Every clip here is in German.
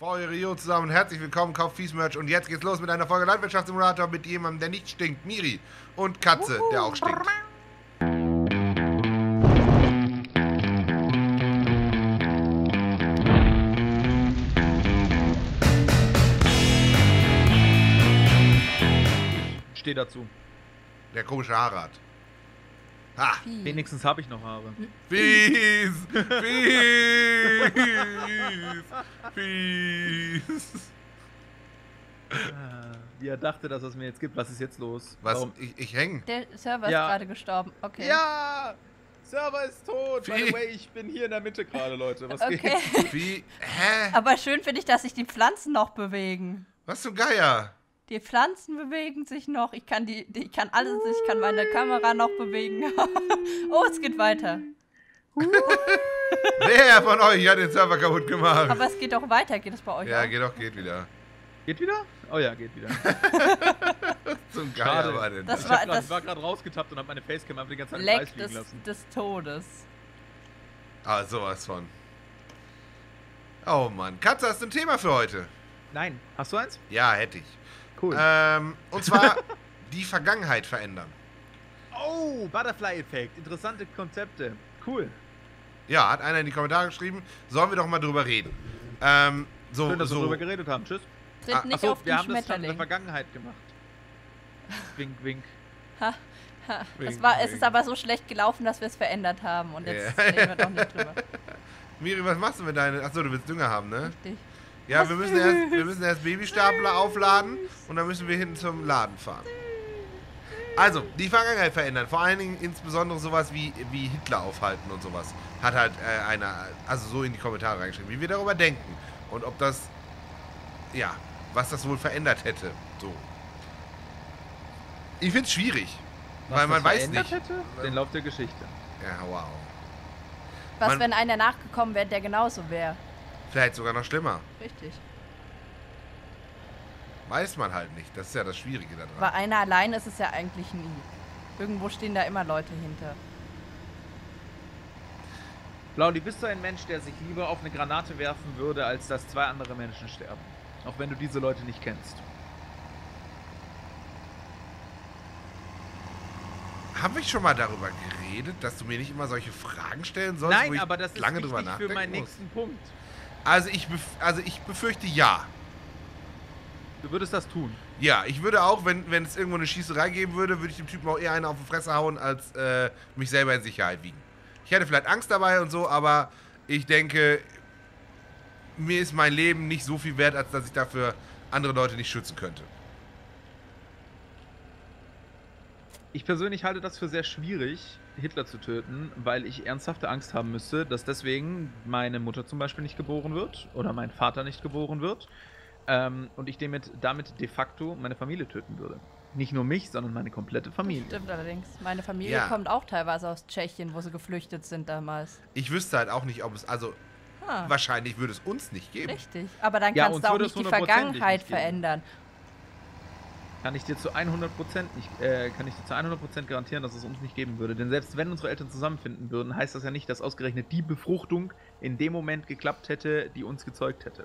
Feurio zusammen und herzlich willkommen, kauft Fies-Merch. Und jetzt geht's los mit einer Folge Landwirtschaftssimulator mit jemandem, der nicht stinkt. Miri. Und Katze, der auch stinkt. Steh dazu. Der komische Haare hat. Ha! Wenigstens habe ich noch Haare. Fies! Fies! Fies! Wie er dachte, dass es mir jetzt gibt. Was ist jetzt los? Was? Warum? Ich häng. Der Server ist Ja. gerade gestorben. Okay. Ja! Server ist tot! By Wie? the way, ich bin hier in der Mitte gerade, Leute. Was Okay. geht? Wie? Hä? Aber schön finde ich, dass sich die Pflanzen noch bewegen. Was zum Geier? Die Pflanzen bewegen sich noch. Ich kann alles. Ich kann meine Kamera noch bewegen. Oh, es geht weiter. Wer von euch hat den Server kaputt gemacht? Aber es geht doch weiter. Geht es bei euch Ja, auch? geht wieder. Geht wieder? Oh ja, geht wieder. Zum Geier Schade. war denn Das das? war- war gerade rausgetappt und habe meine Facecam einfach die ganze Zeit im Leck Eis liegen lassen. des Todes. Ah, sowas von. Oh Mann. Katze, hast du ein Thema für heute? Nein. Hast du eins? Ja, hätte ich. Cool. Und zwar die Vergangenheit verändern. Oh, Butterfly-Effekt. Interessante Konzepte. Cool. Ja, hat einer in die Kommentare geschrieben. Sollen wir doch mal drüber reden. Schön, dass wir darüber geredet haben. Tschüss. Tritt nicht Achso, auf wir den haben das schon in der Schmetterling. Vergangenheit gemacht. Wink, wink. Es ist aber so schlecht gelaufen, dass wir es verändert haben. Und jetzt Ja. reden wir doch nicht drüber. Miri, was machst du mit deinen... Achso, du willst Dünger haben, ne? Richtig. Ja, wir müssen erst Babystapler aufladen und dann müssen wir hinten zum Laden fahren. Also, die Vergangenheit verändern. Vor allen Dingen insbesondere sowas wie Hitler aufhalten und sowas. Hat halt einer, also so in die Kommentare reingeschrieben, wie wir darüber denken. Und ob das, ja, was das wohl verändert hätte. So. Ich find's schwierig. Weil man weiß nicht. Hätte? Den Lauf der Geschichte. Ja, wow. Was, Man- wenn einer nachgekommen wäre, der genauso wäre? Vielleicht sogar noch schlimmer. Richtig. Weiß man halt nicht. Das ist ja das Schwierige daran. Weil einer allein ist es ja eigentlich nie. Irgendwo stehen da immer Leute hinter. Blauli, bist du ein Mensch, der sich lieber auf eine Granate werfen würde, als dass zwei andere Menschen sterben? Auch wenn du diese Leute nicht kennst. Haben wir schon mal darüber geredet, dass du mir nicht immer solche Fragen stellen sollst, wo Nein, ich aber das ist lange wichtig drüber nachdenken für meinen muss? nächsten Punkt. Also ich befürchte ja. Du würdest das tun. Ja, ich würde auch, wenn es irgendwo eine Schießerei geben würde, würde ich dem Typen auch eher eine auf die Fresse hauen, als mich selber in Sicherheit wiegen. Ich hätte vielleicht Angst dabei und so, aber ich denke, mir ist mein Leben nicht so viel wert, als dass ich dafür andere Leute nicht schützen könnte. Ich persönlich halte das für sehr schwierig, Hitler zu töten, weil ich ernsthafte Angst haben müsste, dass deswegen meine Mutter zum Beispiel nicht geboren wird oder mein Vater nicht geboren wird und ich damit de facto meine Familie töten würde. Nicht nur mich, sondern meine komplette Familie. Stimmt allerdings. Meine Familie Ja. kommt auch teilweise aus Tschechien, wo sie geflüchtet sind damals. Ich wüsste halt auch nicht, ob es, also wahrscheinlich würde es uns nicht geben. Richtig. Aber dann Ja, kannst uns du auch würde nicht es die 100% Vergangenheit nicht geben. verändern. Kann ich dir zu 100% garantieren, dass es uns nicht geben würde. Denn selbst wenn unsere Eltern zusammenfinden würden, heißt das ja nicht, dass ausgerechnet die Befruchtung in dem Moment geklappt hätte, die uns gezeugt hätte.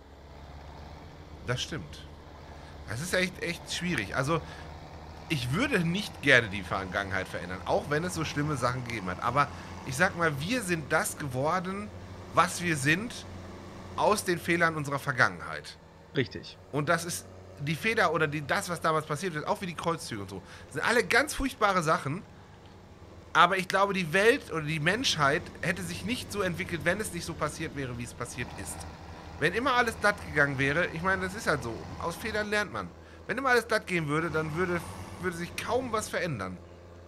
Das stimmt. Das ist echt schwierig. Also, ich würde nicht gerne die Vergangenheit verändern, auch wenn es so schlimme Sachen gegeben hat. Aber ich sag mal, wir sind das geworden, was wir sind, aus den Fehlern unserer Vergangenheit. Richtig. Und das ist die Fehler oder das, was damals passiert ist, auch wie die Kreuzzüge und so, sind alle ganz furchtbare Sachen. Aber ich glaube, die Welt oder die Menschheit hätte sich nicht so entwickelt, wenn es nicht so passiert wäre, wie es passiert ist. Wenn immer alles glatt gegangen wäre, ich meine, das ist halt so, aus Fehlern lernt man. Wenn immer alles glatt gehen würde, dann würde sich kaum was verändern.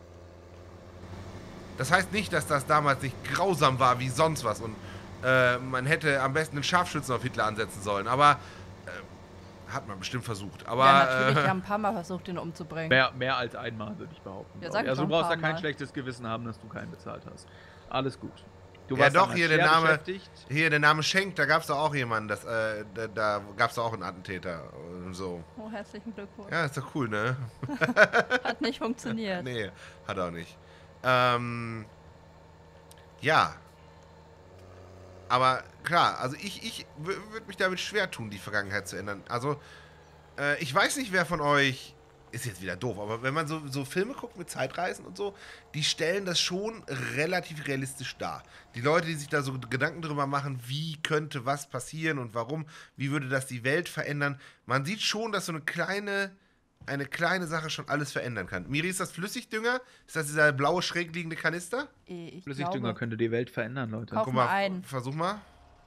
Das heißt nicht, dass das damals nicht grausam war wie sonst was und man hätte am besten einen Scharfschützen auf Hitler ansetzen sollen, aber hat man bestimmt versucht. Aber Ja, natürlich, wir haben ein paar Mal versucht, ihn umzubringen. Mehr als einmal, würde ich behaupten. Ja, sag ich also doch du ein brauchst da paar kein Mal. schlechtes Gewissen haben, dass du keinen bezahlt hast. Alles gut. Du ja warst doch, damals hier der schwer Name, beschäftigt. der Name Schenk, da gab es doch auch jemanden, da gab es doch auch einen Attentäter und so. Oh, herzlichen Glückwunsch. Ja, ist doch cool, ne? Hat nicht funktioniert. Nee, hat auch nicht. Ja. Aber klar, also ich würde mich damit schwer tun, die Vergangenheit zu ändern. Also, ich weiß nicht, wer von euch, ist jetzt wieder doof, aber wenn man so Filme guckt mit Zeitreisen und so, die stellen das schon relativ realistisch dar. Die Leute, die sich da so Gedanken drüber machen, wie könnte was passieren und warum, wie würde das die Welt verändern, man sieht schon, dass so eine kleine Sache schon alles verändern kann. Miri, ist das Flüssigdünger? Ist das dieser blaue, schräg liegende Kanister? Ich Flüssigdünger glaube, könnte die Welt verändern, Leute. Kauf Guck mal mal, ein. versuch mal.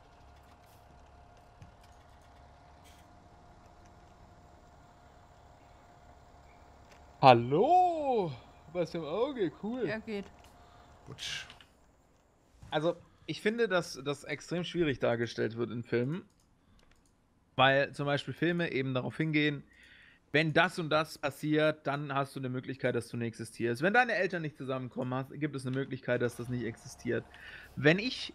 Hallo! Was im Auge, cool. Ja, geht. Gut. Also, ich finde, dass das extrem schwierig dargestellt wird in Filmen, weil zum Beispiel Filme eben darauf hingehen, wenn das und das passiert, dann hast du eine Möglichkeit, dass du nicht existierst. Wenn deine Eltern nicht zusammenkommen, gibt es eine Möglichkeit, dass das nicht existiert. Wenn ich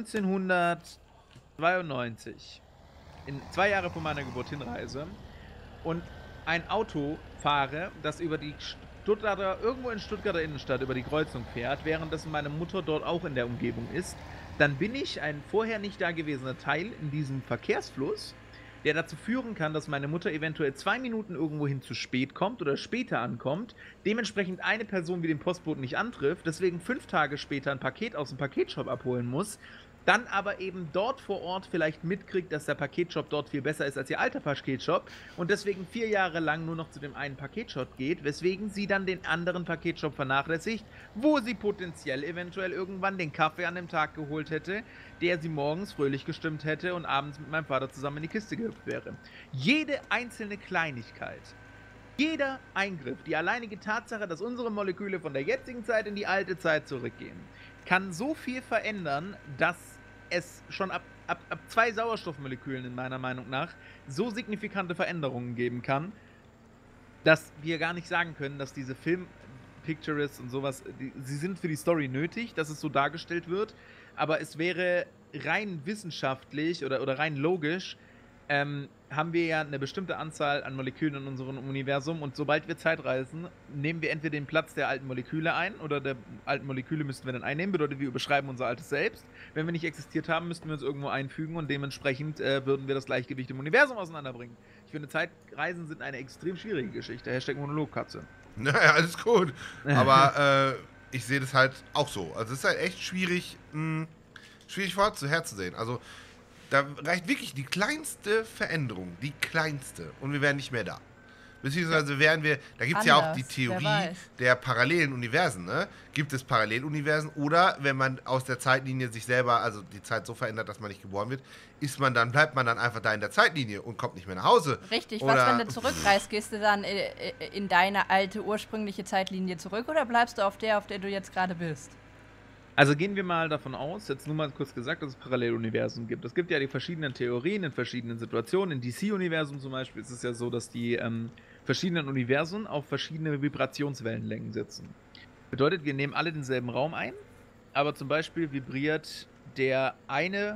1992 in 2 Jahre vor meiner Geburt hinreise und ein Auto fahre, das über die irgendwo in Stuttgarter Innenstadt über die Kreuzung fährt, währenddessen meine Mutter dort auch in der Umgebung ist, dann bin ich ein vorher nicht dagewesener Teil in diesem Verkehrsfluss, der dazu führen kann, dass meine Mutter eventuell 2 Minuten irgendwohin zu spät kommt oder später ankommt, dementsprechend eine Person wie den Postboten nicht antrifft, deswegen 5 Tage später ein Paket aus dem Paketshop abholen muss, dann aber eben dort vor Ort vielleicht mitkriegt, dass der Paketshop dort viel besser ist als ihr alter Paketshop und deswegen 4 Jahre lang nur noch zu dem einen Paketshop geht, weswegen sie dann den anderen Paketshop vernachlässigt, wo sie potenziell eventuell irgendwann den Kaffee an dem Tag geholt hätte, der sie morgens fröhlich gestimmt hätte und abends mit meinem Vater zusammen in die Kiste gehüpft wäre. Jede einzelne Kleinigkeit, jeder Eingriff, die alleinige Tatsache, dass unsere Moleküle von der jetzigen Zeit in die alte Zeit zurückgehen, kann so viel verändern, dass es schon ab 2 Sauerstoffmolekülen in meiner Meinung nach so signifikante Veränderungen geben kann, dass wir gar nicht sagen können, dass diese Film-Pictures und sowas, sie sind für die Story nötig, dass es so dargestellt wird, aber es wäre rein wissenschaftlich oder rein logisch, haben wir ja eine bestimmte Anzahl an Molekülen in unserem Universum und sobald wir Zeitreisen, nehmen wir entweder den Platz der alten Moleküle ein oder der alten Moleküle müssten wir dann einnehmen, bedeutet wir überschreiben unser altes Selbst. Wenn wir nicht existiert haben, müssten wir uns irgendwo einfügen und dementsprechend würden wir das Gleichgewicht im Universum auseinanderbringen. Ich finde, Zeitreisen sind eine extrem schwierige Geschichte. Hashtag Monologkatze. Naja, alles gut. Aber ich sehe das halt auch so. Also es ist halt echt schwierig herzusehen. Also da reicht wirklich die kleinste Veränderung, die kleinste, und wir wären nicht mehr da. Beziehungsweise wären wir, da gibt es ja auch die Theorie der parallelen Universen, ne? Gibt es Paralleluniversen oder wenn man aus der Zeitlinie sich selber, also die Zeit so verändert, dass man nicht geboren wird, bleibt man dann einfach da in der Zeitlinie und kommt nicht mehr nach Hause. Richtig, oder was, wenn du zurückreist, gehst du dann in deine alte ursprüngliche Zeitlinie zurück oder bleibst du auf der du jetzt gerade bist? Also gehen wir mal davon aus, jetzt nur mal kurz gesagt, dass es Paralleluniversen gibt. Es gibt ja die verschiedenen Theorien in verschiedenen Situationen. In DC-Universum zum Beispiel ist es ja so, dass die verschiedenen Universen auf verschiedene Vibrationswellenlängen sitzen. Bedeutet, wir nehmen alle denselben Raum ein, aber zum Beispiel vibriert das eine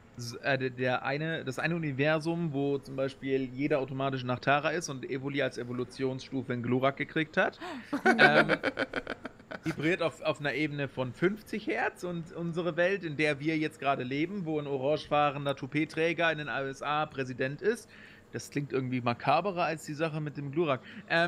Universum, wo zum Beispiel jeder automatisch nach Tara ist und Evoli als Evolutionsstufe in Glurak gekriegt hat, vibriert auf einer Ebene von 50 Hertz und unsere Welt, in der wir jetzt gerade leben, wo ein orangefahrender Toupet-Träger in den USA Präsident ist, das klingt irgendwie makaberer als die Sache mit dem Glurak,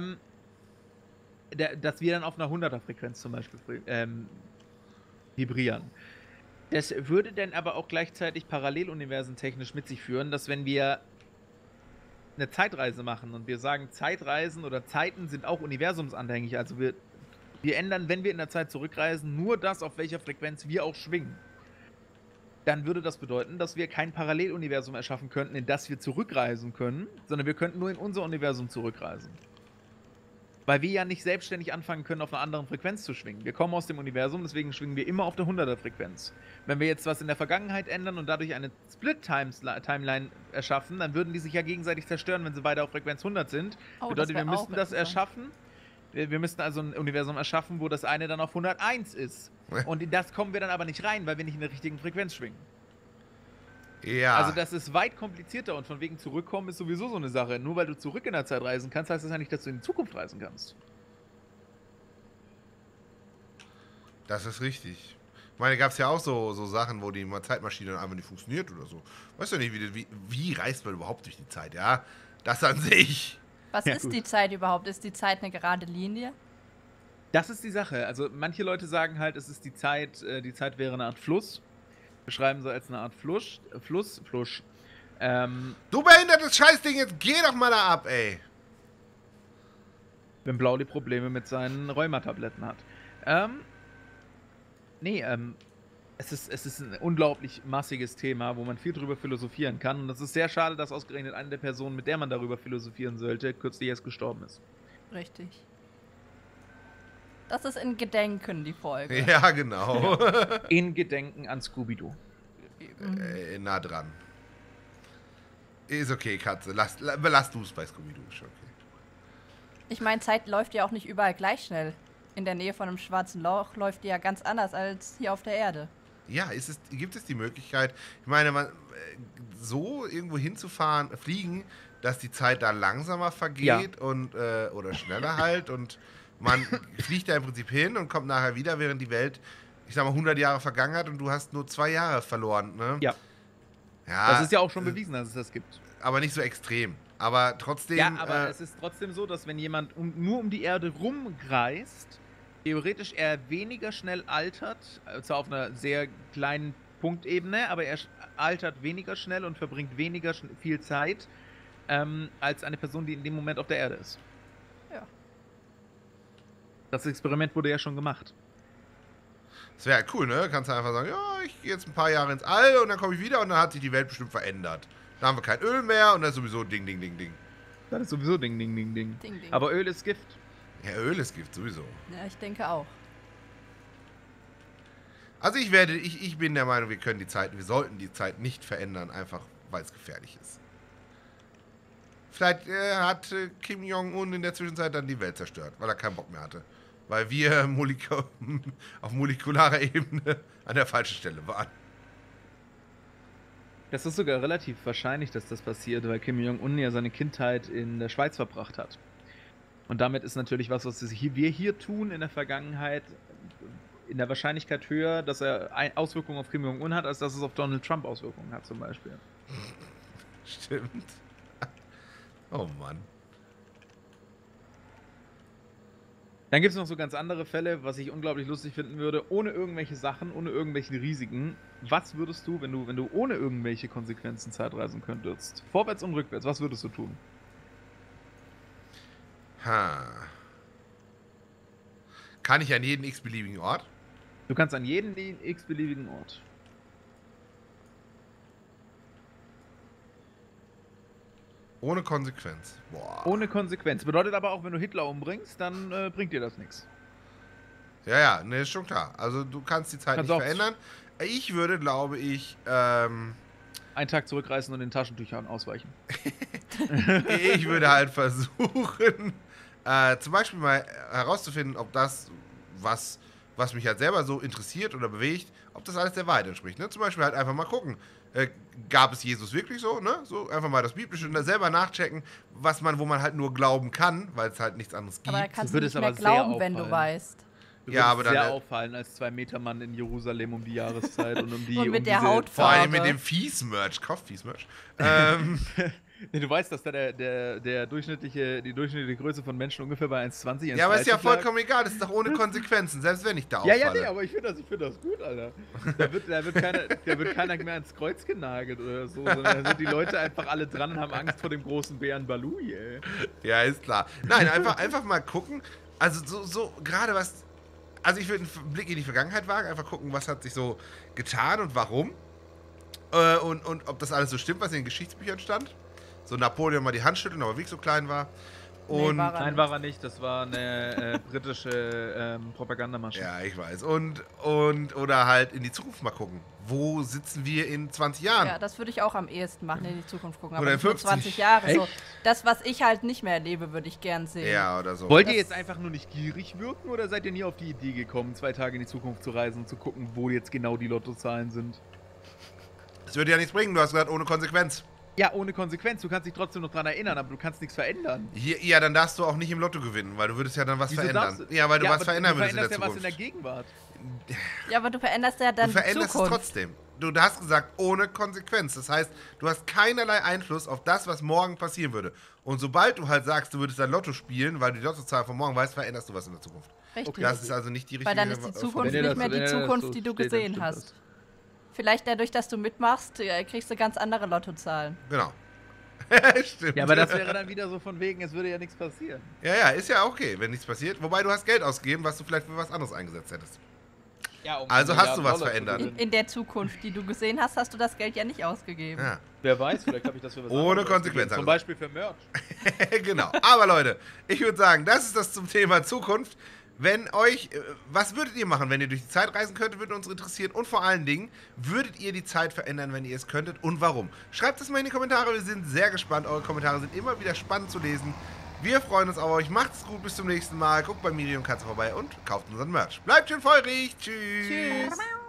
dass wir dann auf einer 100er-Frequenz zum Beispiel vibrieren. Das würde dann aber auch gleichzeitig Paralleluniversen technisch mit sich führen, dass wenn wir eine Zeitreise machen und wir sagen, Zeitreisen oder Zeiten sind auch universumsanhängig, also wir ändern, wenn wir in der Zeit zurückreisen, nur das, auf welcher Frequenz wir auch schwingen. Dann würde das bedeuten, dass wir kein Paralleluniversum erschaffen könnten, in das wir zurückreisen können, sondern wir könnten nur in unser Universum zurückreisen. Weil wir ja nicht selbstständig anfangen können, auf einer anderen Frequenz zu schwingen. Wir kommen aus dem Universum, deswegen schwingen wir immer auf der 100er-Frequenz. Wenn wir jetzt was in der Vergangenheit ändern und dadurch eine Split-Timeline erschaffen, dann würden die sich ja gegenseitig zerstören, wenn sie beide auf Frequenz 100 sind. Bedeutet, wir müssten das erschaffen. Wir müssten also ein Universum erschaffen, wo das eine dann auf 101 ist. Und in das kommen wir dann aber nicht rein, weil wir nicht in der richtigen Frequenz schwingen. Ja. Also das ist weit komplizierter und von wegen zurückkommen ist sowieso so eine Sache. Nur weil du zurück in der Zeit reisen kannst, heißt das ja nicht, dass du in die Zukunft reisen kannst. Das ist richtig. meine, gab es ja auch so Sachen, wo die Zeitmaschine dann einfach nicht funktioniert oder so. Weißt du nicht, wie reist man überhaupt durch die Zeit, ja? Das an sich. Was Ja, ist gut. die Zeit überhaupt? Ist die Zeit eine gerade Linie? Das ist die Sache. Also manche Leute sagen halt, es ist die Zeit wäre eine Art Fluss. Beschreiben sie als eine Art Fluss. Du behindertes Scheißding, jetzt geh doch mal da ab, ey. Wenn Blauli Probleme mit seinen Rheumatabletten hat. Es ist ein unglaublich massiges Thema, wo man viel drüber philosophieren kann. Und es ist sehr schade, dass ausgerechnet eine der Personen, mit der man darüber philosophieren sollte, kürzlich erst gestorben ist. Richtig. Das ist in Gedenken, die Folge. Ja, genau. In Gedenken an Scooby-Doo. Nah dran. Ist okay, Katze. Belass du es bei Scooby-Doo. Ist schon okay. Ich meine, Zeit läuft ja auch nicht überall gleich schnell. In der Nähe von einem schwarzen Loch läuft die ja ganz anders als hier auf der Erde. Ja, gibt es die Möglichkeit, ich meine, so irgendwo hinzufahren, fliegen, dass die Zeit da langsamer vergeht und oder schneller halt und man fliegt da im Prinzip hin und kommt nachher wieder, während die Welt, ich sag mal, 100 Jahre vergangen hat und du hast nur 2 Jahre verloren, ne? Ja. Ja. Das ist ja auch schon bewiesen, dass es das gibt. Aber nicht so extrem. Aber trotzdem. Ja, aber es ist trotzdem so, dass wenn jemand nur um die Erde rumreist, theoretisch er weniger schnell altert, zwar auf einer sehr kleinen Punktebene, aber er altert weniger schnell und verbringt weniger viel Zeit als eine Person, die in dem Moment auf der Erde ist. Ja. Das Experiment wurde ja schon gemacht. Das wäre cool, ne? Kannst du einfach sagen, ja, ich gehe jetzt ein paar Jahre ins All und dann komme ich wieder und dann hat sich die Welt bestimmt verändert. Dann haben wir kein Öl mehr und dann ist sowieso Ding, Ding, Ding, Ding. Das ist sowieso Ding, Ding, Ding, Ding. Ding, ding. Aber Öl ist Gift. Ja, Öl ist Gift, sowieso. Ja, ich denke auch. Also ich bin der Meinung, wir sollten die Zeit nicht verändern, einfach weil es gefährlich ist. Vielleicht hat Kim Jong-un in der Zwischenzeit dann die Welt zerstört, weil er keinen Bock mehr hatte. Weil wir auf molekularer Ebene an der falschen Stelle waren. Das ist sogar relativ wahrscheinlich, dass das passiert, weil Kim Jong-un ja seine Kindheit in der Schweiz verbracht hat. Und damit ist natürlich was wir hier tun in der Vergangenheit in der Wahrscheinlichkeit höher, dass er Auswirkungen auf Kim Jong-un hat, als dass es auf Donald Trump Auswirkungen hat zum Beispiel. Stimmt. Oh Mann. Dann gibt es noch so ganz andere Fälle, was ich unglaublich lustig finden würde, ohne irgendwelche Sachen, ohne irgendwelche Risiken. Was würdest du, wenn du ohne irgendwelche Konsequenzen Zeit reisen könntest? Vorwärts und rückwärts, was würdest du tun? Kann ich an jeden x-beliebigen Ort? Du kannst an jeden x-beliebigen Ort. Ohne Konsequenz. Boah. Ohne Konsequenz. Bedeutet aber auch, wenn du Hitler umbringst, dann bringt dir das nichts. Ja, ne, ist schon klar. Also du kannst die Zeit Kannst nicht auch verändern. Ich würde, glaube ich, Einen Tag zurückreißen und den Taschentüchern ausweichen. ich würde halt versuchen, zum Beispiel mal herauszufinden, ob das, was mich halt selber so interessiert oder bewegt, ob das alles der Wahrheit entspricht. Ne? Zum Beispiel halt einfach mal gucken, gab es Jesus wirklich so, ne? So einfach mal das Biblische und da selber nachchecken, wo man halt nur glauben kann, weil es halt nichts anderes gibt. Aber da kannst du würde nicht es mehr aber sehr glauben, wenn du auffallen. weißt. Ja, aber dann sehr auffallen als 2-Meter-Mann in Jerusalem um die Jahreszeit und um die. Und mit der diese- Hautfarbe. vor allem mit dem Fies-Merch, kauft Fies-Merch. Nee, du weißt, dass da die durchschnittliche Größe von Menschen ungefähr bei 1,20 Ja, aber ist ja 1,30 lag. vollkommen egal, das ist doch ohne Konsequenzen, selbst wenn ich da Ja, auffalle. nee, aber ich finde das gut, Alter. Da wird keiner mehr ans Kreuz genagelt oder so, sondern da sind die Leute einfach alle dran und haben Angst vor dem großen Bären Balui, ey. Ja, ist klar. Nein, einfach mal gucken. Also so gerade was. Also ich würde einen Blick in die Vergangenheit wagen, einfach gucken, was hat sich so getan und warum. Und ob das alles so stimmt, was in den Geschichtsbüchern stand. So Napoleon mal die Hand schütteln, aber wirklich so klein war. Und war er Nein, war er nicht. Das war eine britische Propagandamasche. ja, ich weiß. Oder halt in die Zukunft mal gucken. Wo sitzen wir in 20 Jahren? Ja, das würde ich auch am ehesten machen, in die Zukunft gucken. Aber Oder in nicht nur 50. 20 Jahre. So, Echt? das, was ich halt nicht mehr erlebe, würde ich gern sehen. Ja, oder so. Wollt ihr Das- jetzt einfach nur nicht gierig wirken oder seid ihr nie auf die Idee gekommen, 2 Tage in die Zukunft zu reisen und zu gucken, wo jetzt genau die Lottozahlen sind? Das würde ja nichts bringen, du hast gesagt, ohne Konsequenz. Ja, ohne Konsequenz. Du kannst dich trotzdem noch dran erinnern, aber du kannst nichts verändern. Ja, dann darfst du auch nicht im Lotto gewinnen, weil du würdest ja dann was Wieso verändern. darfst du? Ja, weil du was aber verändern würdest in der Du veränderst Zukunft. ja was in der Gegenwart. Ja, aber du veränderst ja dann Du veränderst die Zukunft. es trotzdem. Du hast gesagt, ohne Konsequenz. Das heißt, du hast keinerlei Einfluss auf das, was morgen passieren würde. Und sobald du halt sagst, du würdest dann Lotto spielen, weil du die Lottozahl von morgen weißt, veränderst du was in der Zukunft. Richtig. Das ist also nicht die richtige... Weil dann ist die Zukunft Wenn ihr nicht mehr das- die wenn ihr das Zukunft, so die du steht, dann gesehen stimmt hast. das. Vielleicht dadurch, dass du mitmachst, kriegst du ganz andere Lottozahlen. Genau. Stimmt. Ja, aber das wäre dann wieder so von wegen, es würde ja nichts passieren. Ja, ist ja okay, wenn nichts passiert. Wobei du hast Geld ausgegeben, was du vielleicht für was anderes eingesetzt hättest. Ja, um Also hast du was $1 zu verändert. gewinnen. In der Zukunft, die du gesehen hast, hast du das Geld ja nicht ausgegeben. Ja. Wer weiß, vielleicht habe ich das für was Ohne anderes Konsequenz, ausgegeben. Zum also. Beispiel für Merch. Genau. Aber Leute, ich würde sagen, das ist das zum Thema Zukunft. Wenn euch, was würdet ihr machen, wenn ihr durch die Zeit reisen könntet, würde uns interessieren. Und vor allen Dingen, würdet ihr die Zeit verändern, wenn ihr es könntet und warum? Schreibt es mal in die Kommentare, wir sind sehr gespannt. Eure Kommentare sind immer wieder spannend zu lesen. Wir freuen uns auf euch. Macht's gut, bis zum nächsten Mal. Guckt bei Miri und Katze vorbei und kauft unseren Merch. Bleibt schön feurig. Tschüss. Tschüss.